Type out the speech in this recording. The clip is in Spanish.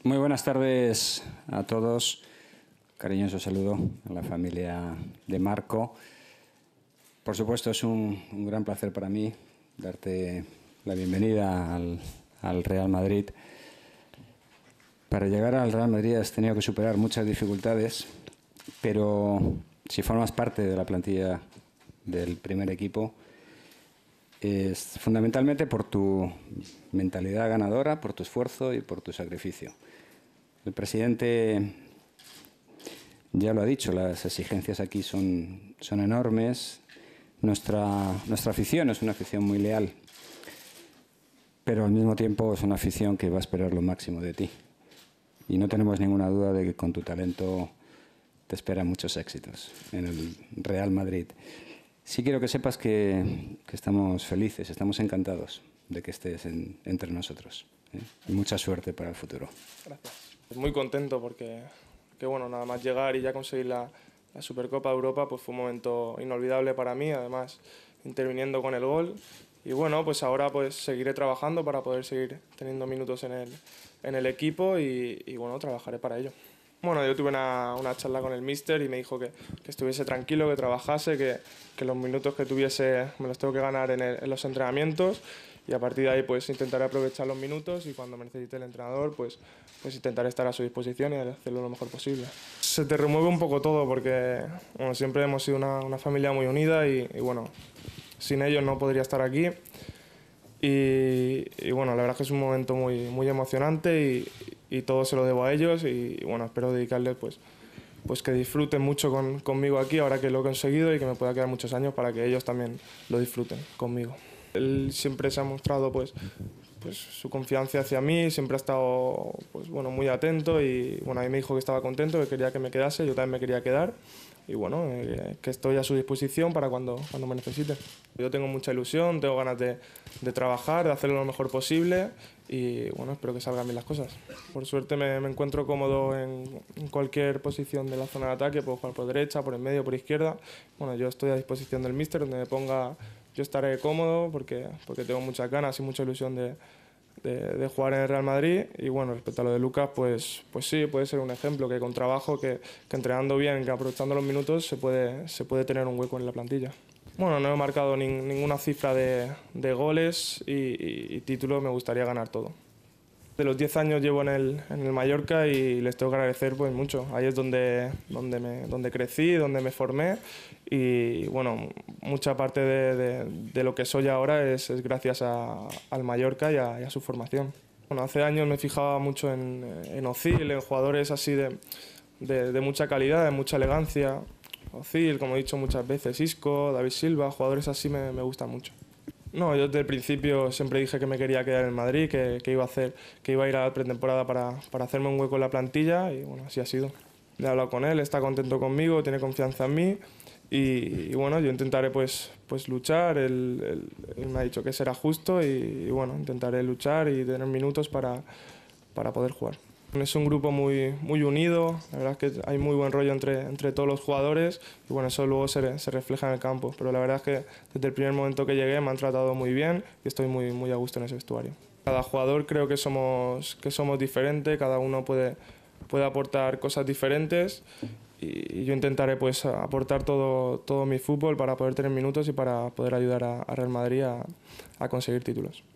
Muy buenas tardes a todos. Cariñoso saludo a la familia de Marco. Por supuesto, es un gran placer para mí darte la bienvenida al Real Madrid. Para llegar al Real Madrid has tenido que superar muchas dificultades, pero si formas parte de la plantilla del primer equipo, es fundamentalmente por tu mentalidad ganadora, por tu esfuerzo y por tu sacrificio. El presidente ya lo ha dicho, las exigencias aquí son enormes. Nuestra afición es una afición muy leal, pero al mismo tiempo es una afición que va a esperar lo máximo de ti. Y no tenemos ninguna duda de que con tu talento te esperan muchos éxitos en el Real Madrid. Sí quiero que sepas que estamos felices, estamos encantados de que estés entre nosotros. Y mucha suerte para el futuro. Gracias. Muy contento porque bueno, nada más llegar y ya conseguir la Supercopa de Europa pues fue un momento inolvidable para mí, además interviniendo con el gol. Y bueno, pues ahora pues seguiré trabajando para poder seguir teniendo minutos en el equipo y bueno, trabajaré para ello. Bueno, yo tuve una charla con el míster y me dijo que estuviese tranquilo, que trabajase, que los minutos que tuviese me los tengo que ganar en los entrenamientos y a partir de ahí pues intentaré aprovechar los minutos y cuando me necesite el entrenador pues intentaré estar a su disposición y hacerlo lo mejor posible. Se te remueve un poco todo porque bueno, siempre hemos sido una familia muy unida y bueno, sin ellos no podría estar aquí. Y bueno, la verdad es que es un momento muy emocionante y todo se lo debo a ellos y bueno, espero dedicarles pues que disfruten mucho conmigo aquí ahora que lo he conseguido y que me pueda quedar muchos años para que ellos también lo disfruten conmigo. Él siempre se ha mostrado pues su confianza hacia mí, siempre ha estado pues bueno, muy atento y bueno, a mí me dijo que estaba contento, que quería que me quedase, yo también me quería quedar y bueno, que estoy a su disposición para cuando me necesite. Yo tengo mucha ilusión, tengo ganas de trabajar, de hacerlo lo mejor posible y bueno, espero que salgan bien las cosas. Por suerte me encuentro cómodo en cualquier posición de la zona de ataque, puedo jugar por derecha, por el medio, por izquierda. Bueno, yo estoy a disposición del míster, donde me ponga yo estaré cómodo porque tengo muchas ganas y mucha ilusión de jugar en el Real Madrid. Y bueno, respecto a lo de Lucas, pues sí, puede ser un ejemplo que con trabajo, que entrenando bien, que aprovechando los minutos se puede tener un hueco en la plantilla. Bueno, no he marcado ninguna cifra de goles y títulos, me gustaría ganar todo. De los 10 años llevo en el Mallorca y les tengo que agradecer pues mucho. Ahí es donde crecí, donde me formé y bueno, mucha parte de lo que soy ahora es gracias al Mallorca y a su formación. Bueno, hace años me fijaba mucho en Özil, en jugadores así de mucha calidad, de mucha elegancia. Özil, como he dicho muchas veces, Isco, David Silva, jugadores así me gustan mucho. No, yo desde el principio siempre dije que me quería quedar en Madrid, que iba a ir a la pretemporada para hacerme un hueco en la plantilla y bueno, así ha sido. He hablado con él, está contento conmigo, tiene confianza en mí y bueno, yo intentaré pues luchar, él me ha dicho que será justo y bueno, intentaré luchar y tener minutos para poder jugar. Es un grupo muy unido, la verdad es que hay muy buen rollo entre todos los jugadores y bueno, eso luego se refleja en el campo, pero la verdad es que desde el primer momento que llegué me han tratado muy bien y estoy muy a gusto en ese vestuario. Cada jugador creo que somos diferentes, cada uno puede aportar cosas diferentes y yo intentaré pues aportar todo mi fútbol para poder tener minutos y para poder ayudar a Real Madrid a conseguir títulos.